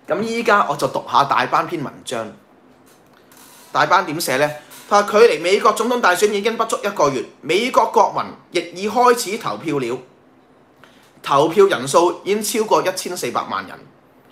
咁依家我就讀下大班篇文章。大班點寫呢？佢話距離美國總統大選已經不足1個月，美國國民亦已開始投票了，投票人數已經超過1400萬人。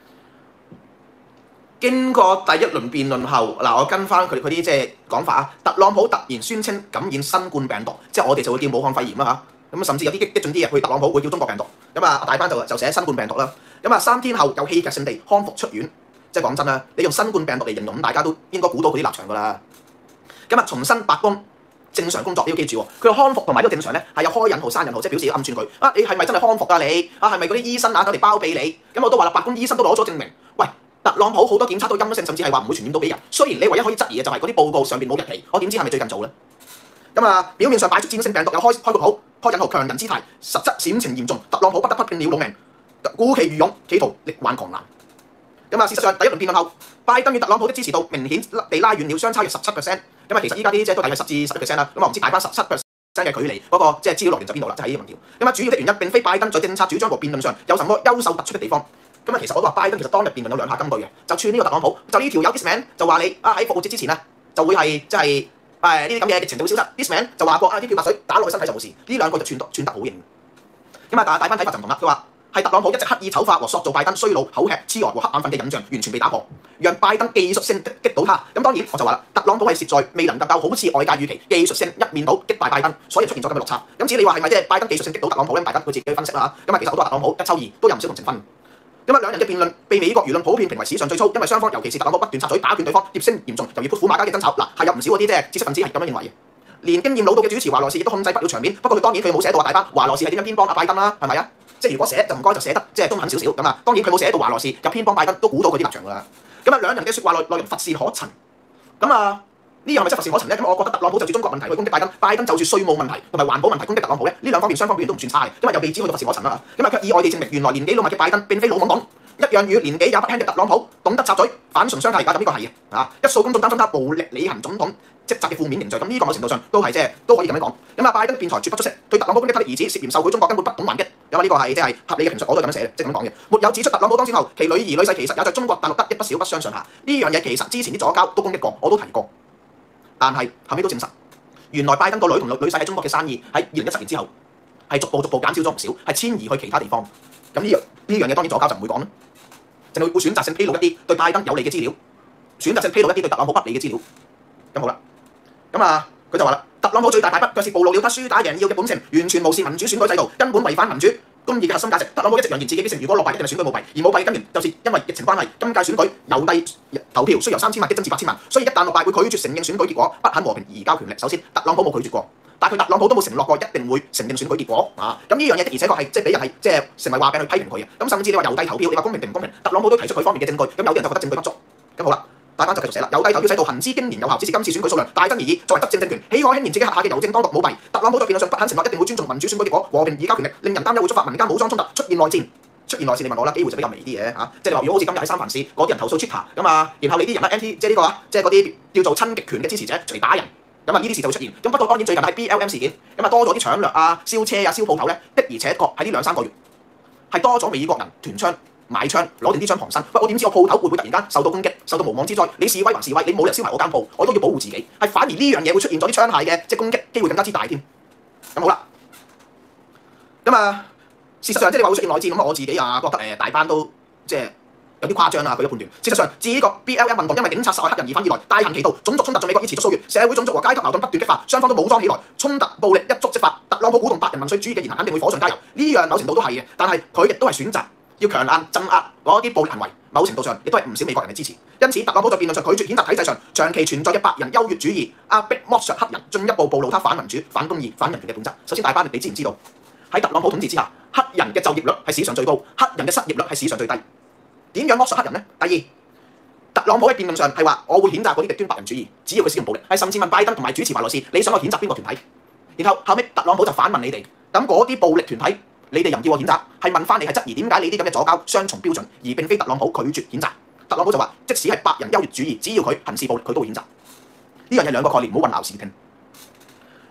經過第一輪辯論後，我跟翻佢啲即係講法啊，特朗普突然宣稱感染新冠病毒，即係我哋就會叫武漢肺炎啦嚇。咁甚至有啲激進啲嘅，去特朗普會叫中國病毒。咁啊，大班就寫新冠病毒啦。咁啊，3天後又戲劇性地康復出院。即係講真啦，你用新冠病毒嚟形容，咁大家都應該估到佢啲立場㗎啦。咁啊，重新白宮正常工作，你要記住喎。佢康復同埋呢個正常咧係有開引號、刪引號，即係表示要暗串佢啊！你係咪真係康復啊？你啊係咪嗰啲醫生啊走嚟包庇你？咁我都話啦，白宮醫生都攞咗證明。喂，特朗普好多檢測都陰性，甚至係話唔會傳染到俾人。雖然你唯一可以質疑嘅就係嗰啲報告上邊冇日期，我點知係咪最近做咧？咁啊，表面上擺出戰勝病毒，又開個口，開引號強人姿態，實質險情嚴重，特朗普不得不拼了老命，鼓旗御勇，企圖力挽狂瀾。咁啊，事實上第一輪辯論後，拜登與特朗普的支持度明顯地拉遠了，相差約17%。咁啊，其實依家啲即係都大概10至11%啦。咁我唔知大班17%嘅距離嗰個即係資料來源就邊度啦，就係呢個民調。咁啊，主要的原因並非拜登在政策主張和辯論上有什麼優秀突出的地方。咁啊，其實我都話拜登其實當日辯論有2下金句嘅，就串呢個特朗普，就呢條友 this man 就話你啊喺復活節之前啊就會係即係呢啲咁嘅疫情就會消失。this man 就話過啊啲漂白水打落去身體就冇事。呢兩個就串得好型。咁啊，大班睇法就唔同啦，佢話。係特朗普一直刻意醜化和塑造拜登衰老、口吃、痴呆和黑眼瞓嘅印象，完全被打破，讓拜登技術性擊倒他。咁當然我就話啦，特朗普係實在未能夠好似外界預期技術性一面倒擊敗拜登，所以出現咗咁嘅落差。咁至於你話係咪即係拜登技術性擊倒特朗普咧？大家佢自己去分析啦嚇。咁啊，其實好多特朗普一抽二都有唔少同情分。咁啊，兩人嘅辯論被美國輿論普遍評為史上最粗，因為雙方尤其是特朗普不斷插嘴打斷對方，碟聲嚴重，猶如潑婦罵街嘅爭吵。係有唔少嗰啲即係知識分子係咁樣認為嘅。連經驗老道嘅主持華萊士亦都控制不了場面。不過佢當然佢冇寫到話大班華萊士係點樣偏幫阿拜登啦，係咪啊？即係如果寫就唔該就寫得即係中肯少少咁啊。當然佢冇寫到華萊士有偏幫拜登，都估到佢啲立場㗎啦。咁啊，兩人嘅説話內容乏善可陳。咁啊，呢樣係咪真係乏善可陳咧？咁我覺得特朗普就住中國問題去攻擊拜登，拜登就住稅務問題同埋環保問題攻擊特朗普咧。呢兩方面雙方表現都唔算差嘅，因為又被指去到乏善可陳啦。咁啊，卻意外地證明原來年紀老邁嘅拜登並非老懵懂，一樣與年紀也不輕嘅特朗普懂得插嘴，反唇相替。咁呢個係嘅啊，一數公眾擔心他無力履行總統職責嘅負面形象。咁呢個某程度上都係即係都可以咁樣講。咁啊，拜登辯才絕不出色，對特朗普攻擊他的兒子涉嫌受賄中國根本不懂還擊。因為呢個係即係合理嘅評述，我都係咁樣寫嘅，即係咁講嘅。沒有指出特朗普當選後，其女兒女婿其實也在中國大陸得益不少，不相上下。呢樣嘢其實之前啲左膠都攻擊過，我都提過，但係後尾都證實，原來拜登個女同女婿喺中國嘅生意喺2017年之後係逐步減少咗唔少，係遷移去其他地方。咁呢樣嘢當然左膠就唔會講啦，淨係會選擇性披露一啲對拜登有利嘅資料，選擇性披露一啲對特朗普不利嘅資料。咁好啦，咁啊佢就話啦。特朗普最大敗筆，卻是暴露了他輸打贏要嘅本性，完全無視民主選舉制度，根本違反民主公義嘅核心價值。特朗普一直揚言自己必勝，如果落敗一定係選舉舞弊，而舞弊嘅根源就是因為疫情關係，今屆選舉郵遞投票需由3000萬激增至8000萬，所以一旦落敗會拒絕承認選舉結果，不肯和平移交權力。首先，特朗普冇拒絕過，但係特朗普都冇承諾過一定會承認選舉結果啊。咁呢樣嘢的而且確係即係俾人係即係成為話柄去批評佢嘅。咁甚至你話郵遞投票，你話公平定唔公平，特朗普都提出佢方面嘅證據。咁有啲人就覺得證據不足。咁好啦。大班就繼續寫啦，郵遞投票制度行之經年有效，只是今次選舉數量大增而已。作為執政政權，豈可輕言自己轄下嘅郵政當局舞弊？特朗普在辯論上不肯承諾一定會尊重民主選舉結果，和平移交權力，令人擔憂會觸發民間武裝衝突，出現內戰。你問我啦，機會就比較微啲嘅嚇。即係你話如果好似今日喺三藩市嗰啲人投訴 Twitter 咁啊，然後你啲人咧 NT 即係呢個啊，即係嗰啲叫做親極權嘅支持者隨打人，咁啊呢啲事就會出現。咁不過當然最近喺 BLM 事件，咁啊多咗啲搶掠啊、燒車啊、燒鋪頭咧，的而且確喺呢2-3個月係多咗美國人團槍。買槍攞定啲槍傍身，喂！我點知我鋪頭會唔會突然間受到攻擊、受到無妄之災？你示威還示威，你冇理由燒埋我間鋪，我都要保護自己。係反而呢樣嘢會出現咗啲槍械嘅即係攻擊機會更加之大添。咁好啦，咁啊事實上即係你話會出現內戰咁，我自己啊覺得大班都即係有啲誇張啦佢嘅判斷。事實上，自呢個 BLM 運動因為警察殺害黑人而奮以來，大行其道，種族衝突在美國已持續數月，社會種族和階級矛盾不斷激化，雙方都武裝起來，衝突暴力一觸即發。特朗普鼓動白人民粹主義嘅言行肯定會火上加油，呢樣某程度都係嘅，但係佢亦都係選擇。要強硬鎮壓嗰啲暴力行為，某程度上亦都係唔少美國人嘅支持。因此，特朗普在辯論上拒絕譴責體制上長期存在嘅白人優越主義、壓迫剝削黑人，進一步暴露他反民主、反公義、反人權嘅本質。首先，大班你知唔知道喺特朗普統治之下，黑人嘅就業率係史上最高，黑人嘅失業率係史上最低。點樣剝削黑人呢？第二，特朗普喺辯論上係話我會譴責嗰啲極端白人主義，只要佢使用暴力，係甚至問拜登同埋主持華萊士，你想我譴責邊個團體？然後尾特朗普就反問你哋，咁嗰啲暴力團體。你哋又唔叫我譴責，係問翻你係質疑點解你啲咁嘅左膠雙重標準，而並非特朗普拒絕譴責。特朗普就話，即使係白人優越主義，只要佢行事暴力，佢都會譴責。呢樣嘢兩個概念，唔好混淆視聽。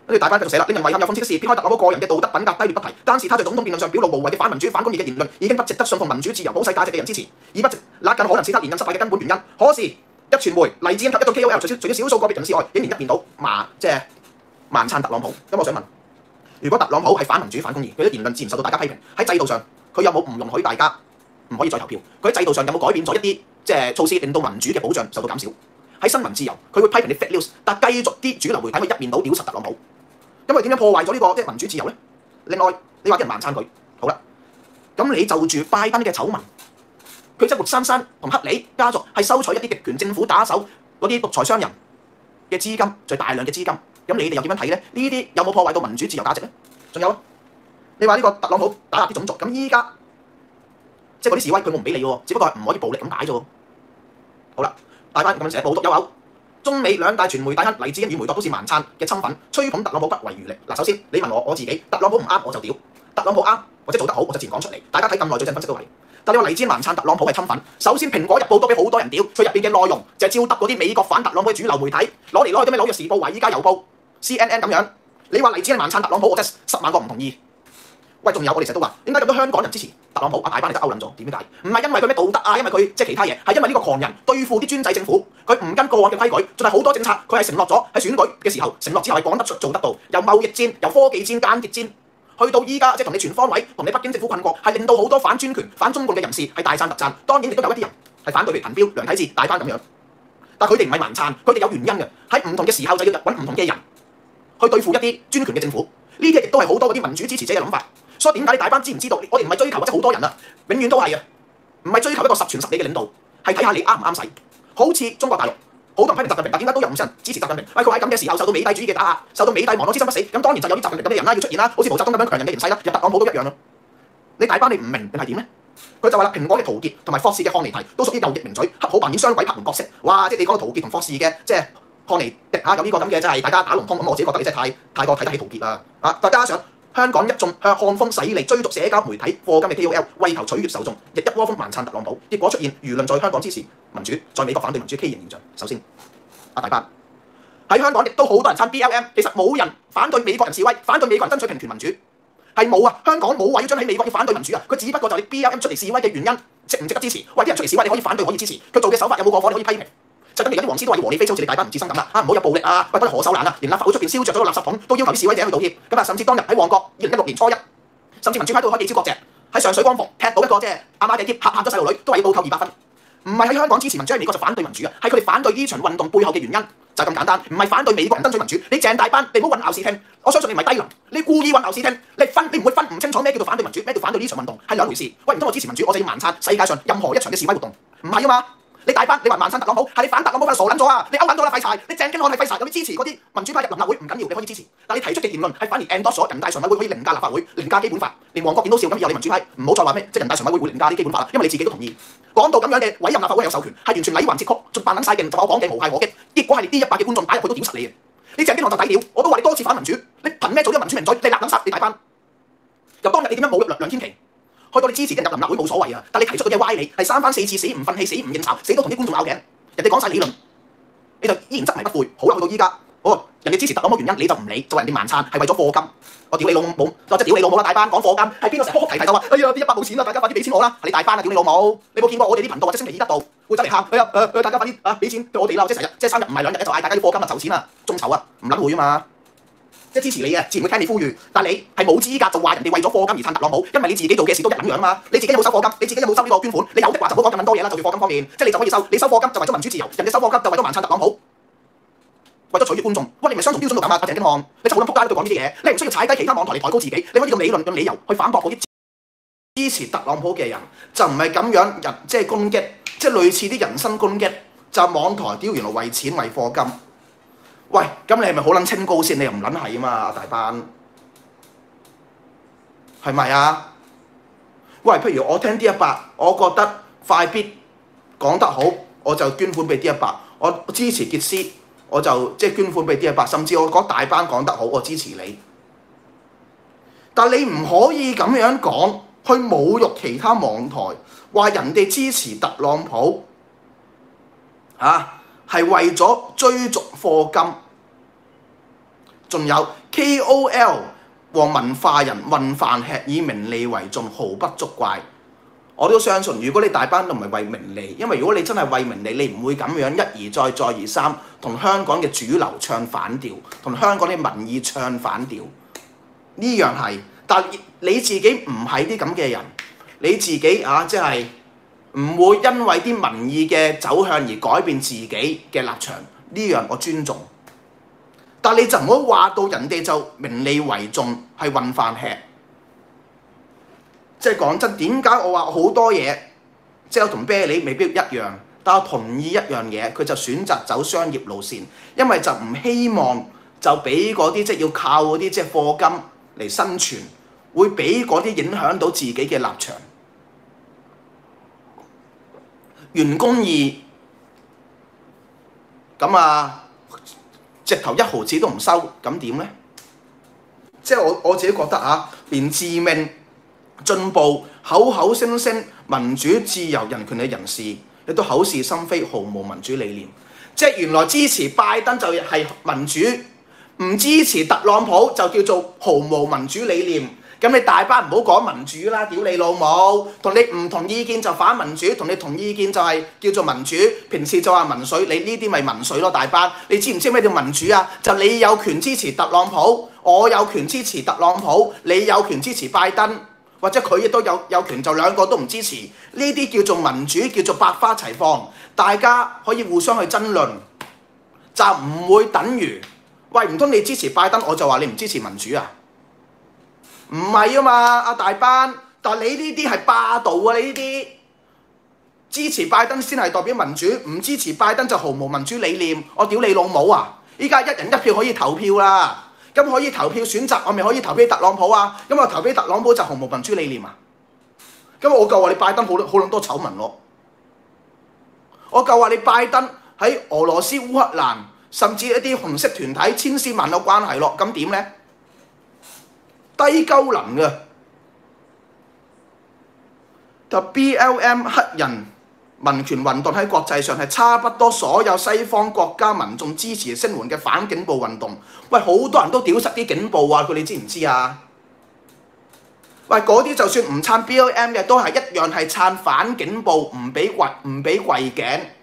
跟住大班繼續寫啦，令人遺憾又諷刺的是，撇開特朗普個人嘅道德品格低劣不提，單是他在總統辯論上表露無謂嘅反民主、反公義嘅言論，已經不值得信奉民主、自由、普世價值嘅人支持，而不值那更可能使他連任失敗嘅根本原因。可是，一傳媒、黎智英及一眾 KOL，除咗少數個別人士外，竟然一面倒盲撐特朗普。咁我想問，如果特朗普係反民主、反公義，佢啲言論自然受到大家批評。喺制度上，佢有冇唔容許大家唔可以再投票？佢喺制度上有冇改變咗一啲措施，令到民主嘅保障受到減少？喺新聞自由，佢會批評你 fake news，但繼續啲主流媒體會一面倒屌柒特朗普。因為點樣破壞咗呢個民主自由咧？另外，你話啲人盲撐佢，好啦，咁你就住拜登嘅醜聞，佢即係活生生同克里家族係收取一啲極權政府打手嗰啲獨裁商人嘅資金，最大量嘅資金。咁你哋又點樣睇咧？呢啲有冇破壞到民主自由價值咧？仲有啊，你話呢個特朗普打壓啲種族，咁依家即係嗰啲示威，佢冇唔俾你喎，只不過係唔可以暴力咁解啫喎。好啦，大班咁樣寫報讀有口。中美兩大傳媒大亨黎智英與梅鐸都是盲撐嘅親粉，吹捧特朗普不遺餘力。嗱，首先你問我自己，特朗普唔啱我就屌，特朗普啱或者做得好我就自然講出嚟。大家睇咁耐最正分析都係。但你話黎智英盲撐特朗普係親粉，首先《蘋果日報》都俾好多人屌，佢入邊嘅內容就係照揼嗰啲美國反特朗普嘅主流媒體攞嚟攞去，啲咩紐約時報、華爾街郵報、CNN 咁樣。你話黎智英盲撐特朗普，我真係10萬個唔同意。喂，仲有我哋成日都話，點解咁多香港人支持特朗普？大班你都勾撚咗，點解？唔係因為佢咩道德啊，因為佢即係其他嘢，係因為呢個狂人對付啲專制政府，佢唔跟過往嘅規矩，仲係好多政策佢係承諾咗喺選舉嘅時候，承諾之後係講得出做得到，由貿易戰、由科技戰、間諜戰，去到依家即係同你全方位同你北京政府困局，係令到好多反專權、反中共嘅人士係大讚特讚。當然亦都有一啲人係反對，譬如陳彪、梁啟智、大班咁樣，但佢哋唔係盲撐，佢哋有原因嘅，喺唔同嘅時候就要揾唔同嘅人去對付一啲專權嘅政府。呢啲亦都係好多嗰啲民主支持者嘅諗法。所以點解你大班知唔知道？我哋唔係追求或者好多人啊，永遠都係啊，唔係追求一個十全十美嘅領導，係睇下你啱唔啱使。好似中國大陸好多人批評習近平，但點解都有唔少人支持習近平？佢喺咁嘅時候受到美帝主義嘅打壓，受到美帝亡我之心不死，咁當然就有啲習近平咁嘅人啦要出現啦，好似毛澤東咁樣強人嘅形勢啦，入特朗普都一樣啦。你大班你唔明定係點咧？佢就話啦，蘋果嘅陶傑同埋霍士嘅漢尼提都屬於右翼名嘴，恰好扮演雙軌拍門角色。哇！即係你講到陶傑同霍士嘅即係漢尼迪嚇，咁呢個咁嘅真係大家打龍通咁，我自己覺得你真係太過睇得起陶傑啦啊！再加上香港一眾向看風使利、追逐社交媒體課金嘅 KOL，為求取悅受眾，亦一窩蜂盲撐特朗普，結果出現輿論在香港支持民主，在美國反對民主畸形現象。首先，大班喺香港亦都好多人撐 BLM， 其實冇人反對美國人示威，反對美國人爭取平權民主，係冇啊！香港冇話要將喺美國要反對民主啊，佢只不過就係 BLM 出嚟示威嘅原因，值唔值得支持？喂，啲人出嚟示威，你可以反對，可以支持，佢做嘅手法有冇過火，你可以批評。就等於有啲黃絲都話要和理非，好似你大班唔自生咁啦，唔好有暴力啊，喂，不可手難啊，連立法會出邊燒着咗個垃圾桶都要求啲示威者去道歉，咁啊，甚至當日喺旺角2016年初1，甚至民主派都開記招國席，喺上水光復踢到一個即係阿媽嘅喼嚇咗細路女，都話要報扣200分。唔係喺香港支持民主，喺美國就反對民主啊，係佢哋反對呢場運動背後嘅原因就咁簡單，唔係反對美國人爭取民主。你鄭大班，你唔好混淆視聽，我相信你唔係低能，你故意混淆視聽，你唔會分唔清楚咩叫做反對民主，咩叫反對呢場運動係兩回事。喂，唔通我支持民主，我就要盲撐世界上任何一場嘅示威活動？唔係啊嘛。你大班，你話盲撐特朗普，係你反特朗普，傻撚咗啊！你勾撚咗啦，廢柴！你鄭經翰係廢柴，有啲支持嗰啲民主派入臨立會唔緊要，你可以支持。但你提出嘅言論係反而 endorse 咗人大常委會可以凌駕立法會、凌駕基本法，連黃國健都笑咁，以後你民主派唔好再話咩，即係人大常委會會凌駕啲基本法啦，因為你自己都同意。講到咁樣嘅委任立法會係有授權，係完全禮還節曲，仲扮撚晒勁，就我講嘅無懈可擊。結果係你 D100嘅觀眾打入去都屌實你嘅。你鄭經翰就抵料，我都話你多次反民主，你憑咩做呢個民主名嘴？你立撚殺你大班。由當日你點樣侮辱梁天琦？去到你支持啲人入臨立會冇所謂啊，但你提出嘅嘢歪理係3番4次死唔忿氣、死唔認仇、死都同啲觀眾拗頸。人哋講晒理論，你就依然執迷不悔，好啦，去到依家，人哋支持特朗普原因你就唔理，就話人哋盲撐係為咗課金，我屌你老母，或者屌你老母啦！大班講課金，係邊個成日哭提就話，哎呀啲100冇錢啦，大家快啲俾錢我啦！你大班啊，屌你老母！你冇見過我哋啲頻道或者星期二得到會走嚟喊，大家快啲俾錢俾我哋啦！即係3日唔係2日就嗌大家要課金啊，籌錢啊，眾籌啊，唔撚會啊嘛！即係支持你嘅，自然會聽你呼籲，但你係冇資格就話人哋為咗課金而撐特朗普，因為你自己做嘅事都一樣啊嘛！你自己有冇收課金？你自己有冇收呢個捐款？你有的話就唔好講咁多嘢啦，就住課金方面，即係你就可以收，你收課金就為咗民主自由，人哋收課金就為咗盲撐特朗普，為咗取悅觀眾。喂，你唔係雙重標準到咁啊？鄭經翰，你就好撚撲街喺度講呢啲嘢，你唔需要踩低其他網台嚟抬高自己，你可以用理論、用理由去反駁嗰啲支持特朗普嘅人，就唔係咁樣人即係攻擊，即係類似啲人身攻擊，就網台屌原來為錢為課金。喂，咁你係咪好撚清高先？你又唔撚係啊嘛，大班，係咪啊？喂，譬如我聽 D100，我覺得快必講得好，我就捐款俾 D100；我支持傑斯，我就即係捐款俾 D100；甚至我覺得大班講得好，我支持你。但你唔可以咁樣講，去侮辱其他網台，話人哋支持特朗普係為咗追逐課金，仲有 KOL 和文化人混飯吃，以名利為重，毫不足怪。我都相信，如果你大班都唔係為名利，因為如果你真係為名利，你唔會咁樣一而再再而三同香港嘅主流唱反調，同香港啲民意唱反調。呢樣係，但你自己唔係啲咁嘅人，你自己即係唔會因為啲民意嘅走向而改變自己嘅立場。呢樣我尊重，但你就唔好話到人哋就名利為重，係混飯吃。即係講真，點解我話好多嘢，即係我同啤梨未必一樣，但我同意一樣嘢，佢就選擇走商業路線，因為就唔希望就俾嗰啲即係要靠嗰啲即係課金嚟生存，會俾嗰啲影響到自己嘅立場。員工義咁直頭1毫子都唔收，咁點呢？即係我自己覺得連自命進步、口口聲聲民主、自由、人權嘅人士，亦都口是心非，毫無民主理念。即係原來支持拜登就係民主，唔支持特朗普就叫做毫無民主理念。咁你大班唔好講民主啦，屌你老母！同你唔同意見就反民主，同你同意見就係叫做民主。平時就話民粹，你呢啲咪民粹咯，大班！你知唔知咩叫民主啊？就你有權支持特朗普，我有權支持特朗普，你有權支持拜登。或者佢亦都有權就兩個都唔支持，呢啲叫做民主，叫做百花齊放，大家可以互相去爭論，就唔會等於喂唔通你支持拜登，我就話你唔支持民主啊？唔係啊嘛，阿大班，但係你呢啲係霸道啊！你呢啲支持拜登先係代表民主，唔支持拜登就毫無民主理念，我屌你老母啊！依家一人一票可以投票啦。咁可以投票選擇，我咪可以投俾特朗普啊？咁我投俾特朗普就毫無民主理念啊？咁我夠話你拜登好撚多醜聞咯，我夠話你拜登喺俄羅斯、烏克蘭，甚至一啲紅色團體千絲萬縷關係咯，咁點呢？低鳩能嘅，就 BLM 黑人民權運動喺國際上係差不多所有西方國家民眾支持聲援嘅反警暴運動。喂，好多人都屌實啲警暴啊！佢哋知唔知啊？喂，嗰啲就算唔撐 BLM 嘅，都係一樣係撐反警暴，唔俾跪頸。